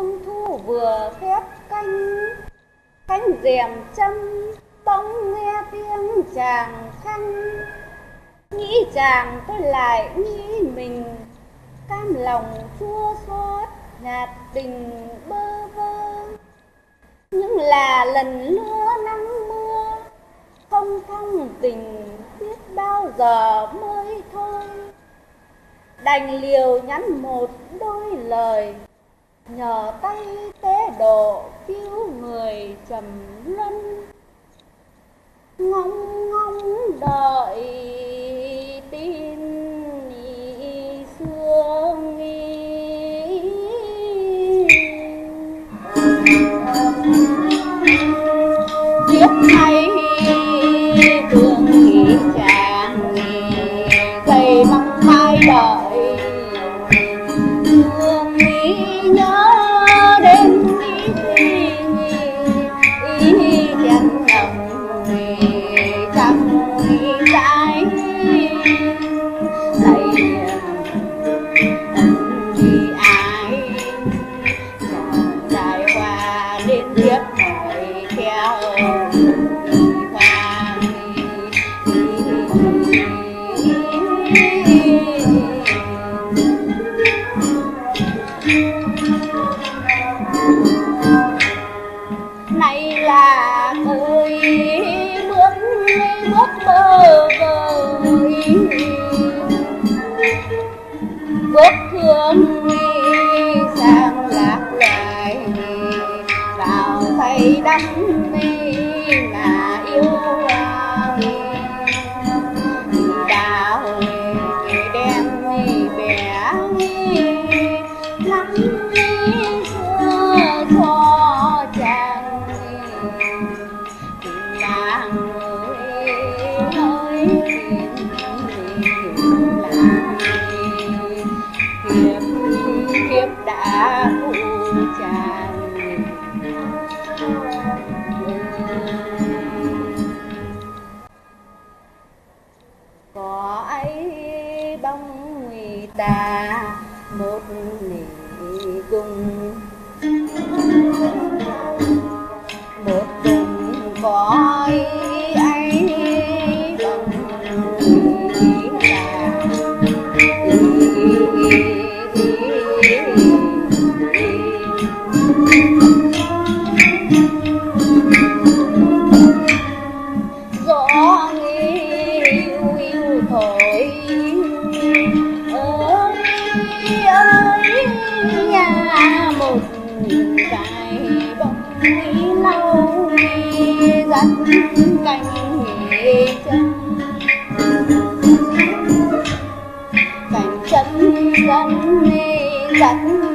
Xuân thu vừa khép cánh, cánh rèm châm bỗng nghe tiếng chàng khanh. Nghĩ chàng tôi lại nghĩ mình, cam lòng chua xót nhạt tình bơ vơ. Nhưng là lần lứa nắng mưa, không thăng tình biết bao giờ mới thôi. Đành liều nhắn một đôi lời, nhờ tay tế độ cứu người trầm luân. Ngóng ngóng đợi tin xưa kiếp này thương nghĩ chàng dày mong mai đợi. Thương nghĩ nhớ đến ý chàng lòng chẳng trái lạy đi ai dài qua đến kiếp này theo này là ơi bước bơ vơ, bước thương sang lạc loài vào say đắm mê mà yêu đào đem bẻ nắm xưa cho chàng nàng ơi kiếp đã phụ chàng. Có ấy bóng người ta một nỉ cùng, một cùng có ấy bóng người ta. Gió yêu yêu thổi ơi nhà một vài bóng lâu dắt cánh chân, cánh chân dẫn dắt